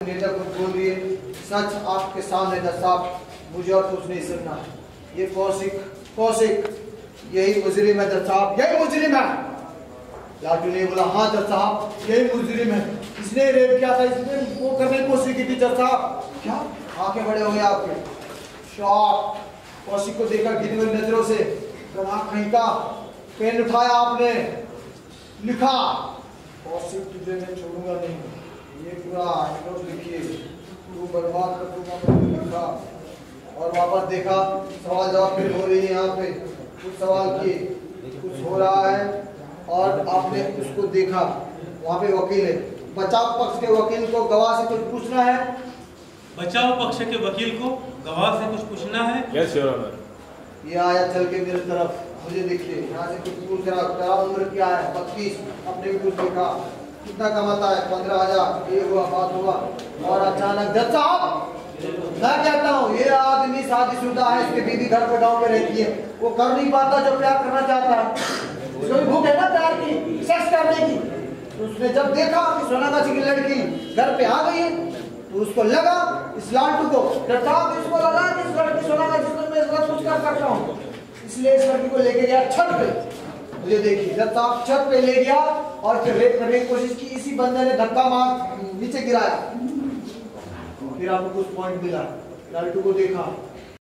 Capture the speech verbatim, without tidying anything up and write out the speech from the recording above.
नेता कुछ बोल रही है, सच आपके सामने जज साहब, मुझे और कुछ नहीं सुनना। ये कौशिक कौशिक यही मुजरिम है जज साहब, यही मुजरिम है। लाटू ने बोला हाँ जज साहब यही मुजरिम है, इसने रेप किया था, इसने वो करने की कोशिश की थी जज साहब। क्या आंखें बड़े हो गए आपके? शॉक। कौशिक को देखा गिरी हुई नजरों से, गवाह कहीं का पेन उठाया आपने, लिखा कौशिक तुझे मैं छोड़ूंगा नहीं, ये पूरा नोट लिखिए, तू बर्बाद कर दूंगा, लिखा। और वापस देखा, सवाल जवाब फिर हो रही है यहाँ पे, कुछ सवाल किए, कुछ हो रहा है, और आपने उसको देखा, वहाँ पे वकील है, बचाव पक्ष के वकील को गवाह से कुछ पूछना है। बचाव पक्ष के वकील को गवाह से कुछ पूछना है। Yes your honour. ये आया चल के मेरे तरफ, मुझे देखिए, यहाँ से कुछ पूछ रहा, तेरा उम्र क्या है? बत्तीस। अपने भी कुछ देखा, कितना कमाता है? पंद्रह हजार। ये हुआ, बात हुआ, और अचानक जज साहब मैं कहता हूँ ये आदमी शादीशुदा है, इसकी बीवी घर पे गाँव में रहती है, वो कर नहीं पाता जो प्यार करना चाहता है, उसको भी भूख है ना प्यार की, सेक्स करने की। तो उसने जब देखा कि सोनागाछी की लड़की घर पे आ गई है, तो उसको लगा इस लालटू को, जब साहब इसको लगा कि इस लड़की सोनागाछी से मैं इसका कुछ कर सकता हूँ, इसलिए इस लड़की को लेके गया छत पे। मुझे देखिए जब साहब छत पे ले गया और फिर रेप करने की कोशिश की, इसी बंदे ने धक्का मार नीचे गिराया। फिर आपको कुछ पॉइंट मिला, लालटू को देखा,